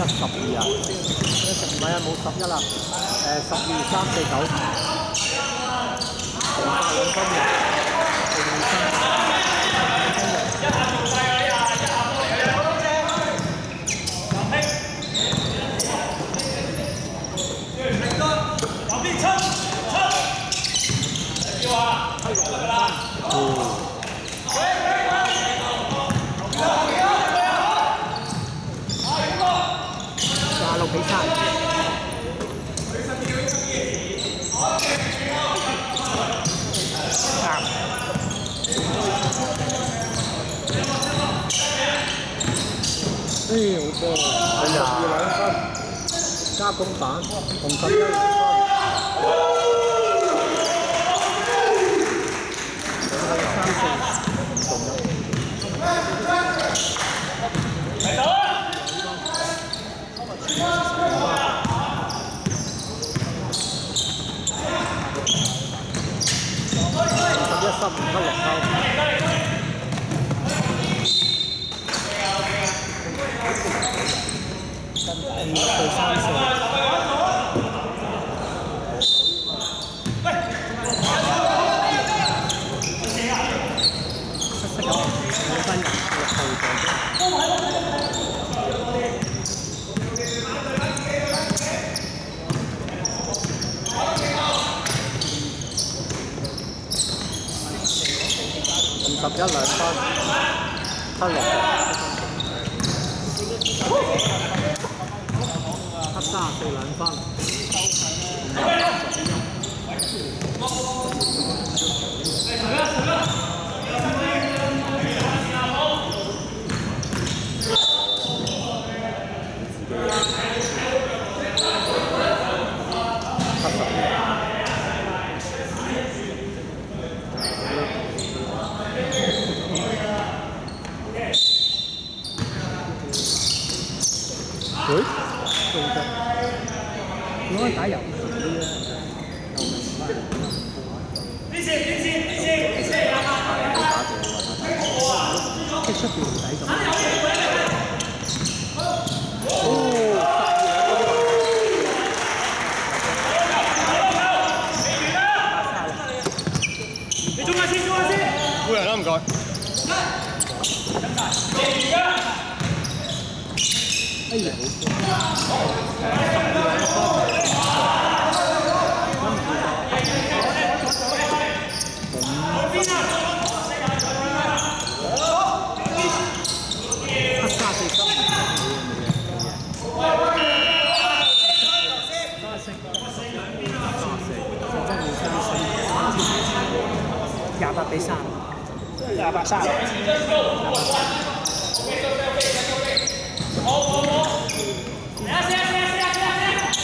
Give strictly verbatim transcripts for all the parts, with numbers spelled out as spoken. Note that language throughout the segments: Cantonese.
十二啊，唔係啊，冇十一啦，誒十二三四九，剩下兩分嘅，剩廿六比三。哎，好波！十二兩分，加攻板，同十一兩分。三四，仲有。嚟到啊！十一十五分六扣。對三四，七十九兩分六號五十一兩分，七六。三十四兩分，喂？做得，如果打遊戲啲咧，又明白。呢次呢次呢次呢次打嘅，即係出邊唔使咁。哦，你中下先，中下先。冇人啦，唔該。哎呀，好廿八比三，廿八三。好好好，嚟啊！試下試下試下試下試下。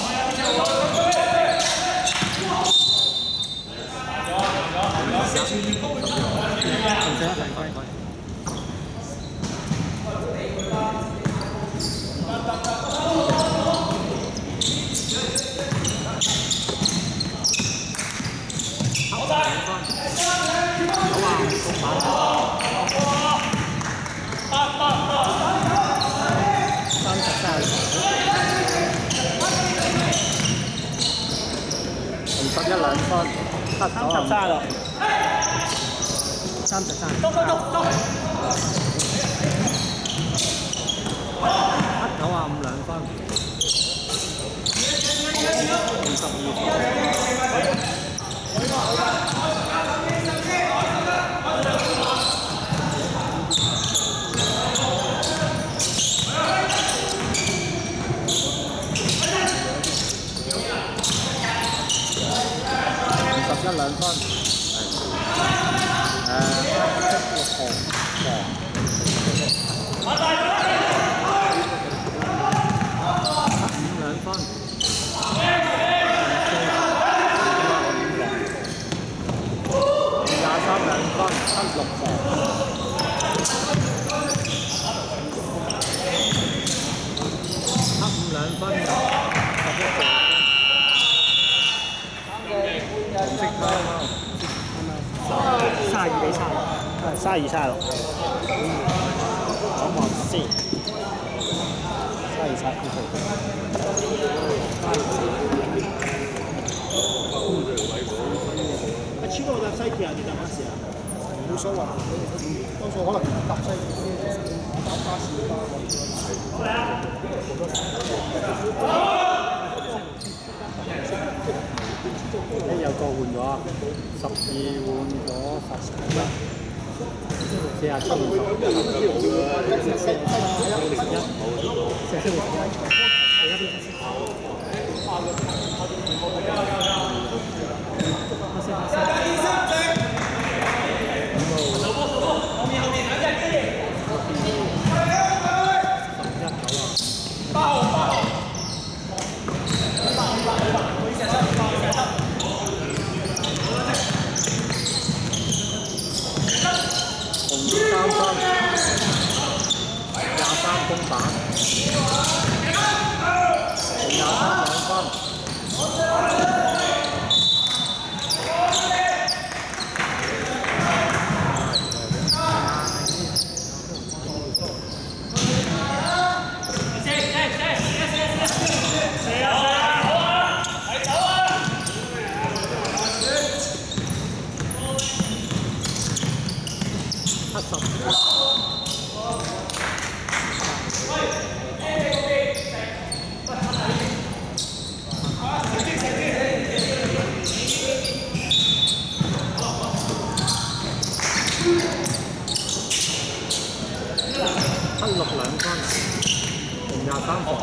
好晒。好啊，公板。八八八。三十三，五十一兩分，七九三十三咯，三十三，到到到到，七九啊五兩分，五十二。十一兩分，誒七六號黃，五兩分，廿三兩分，七六黃，黑五兩分，十一黃。紅色卡啊嘛，三十二比三，係三十二、三十六。講話先，三十二、三十六。 所謂，多數可能搭西搭巴士啦，或者好多時。誒有個換咗，十二換咗十一，四廿七換咗四十一，四十一。 攻板，廿三兩分，七十。 七六兩分，同廿三分，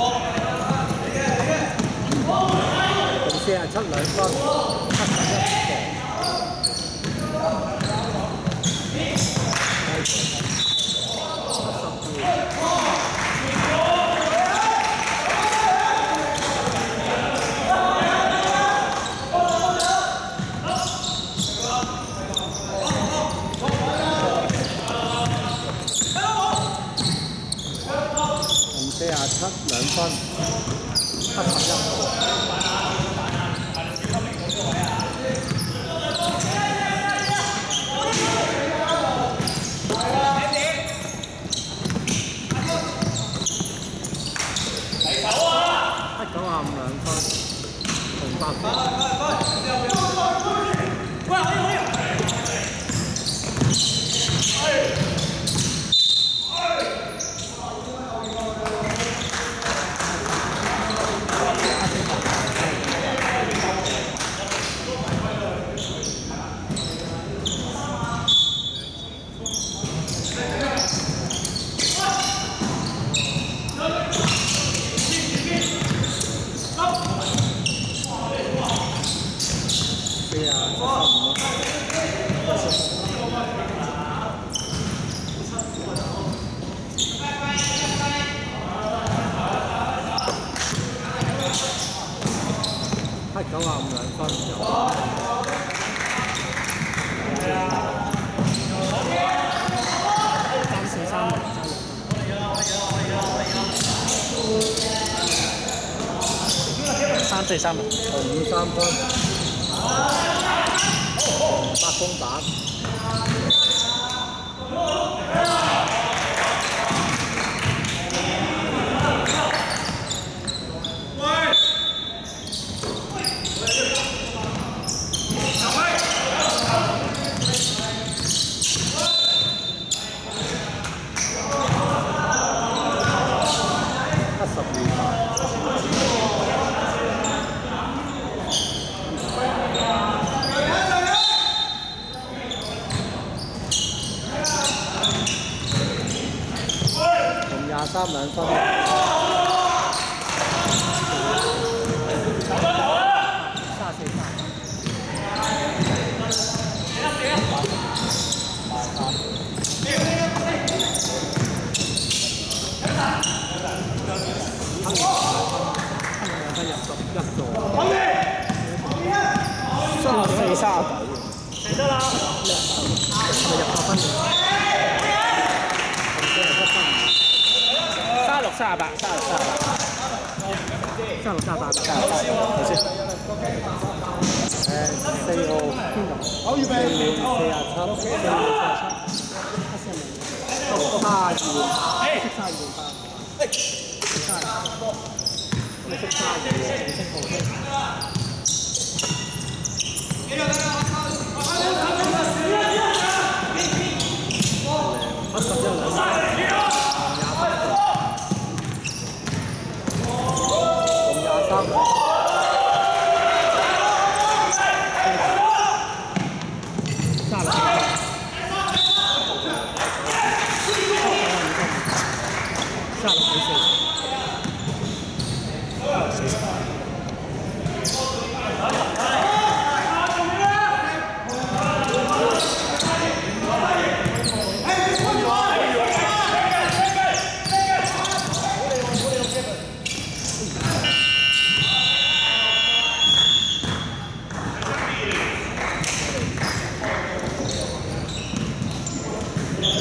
同四廿七兩分，七十一分。四廿七兩分，七十一分。七九廿五兩分，同八分。 七九廿五兩分，三四三三四三五三分，八公板。 廿三兩分，三四三，入十一座，三四三，得啦，係咪入十分？ 三六三十八，三六三十八，三六三十八，三六三十八，好先。誒，四號邊度？好預備。四廿七，四廿七，七三二，七三二八，七三二，你識三二喎，你識號識。 Hãy subscribe cho kênh Ghiền Mì Gõ để không bỏ lỡ 我十隻兩廿三分，廿三。下來，下來回水，下來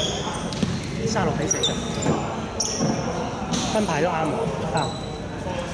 下落俾食食，分牌都啱喎，啱。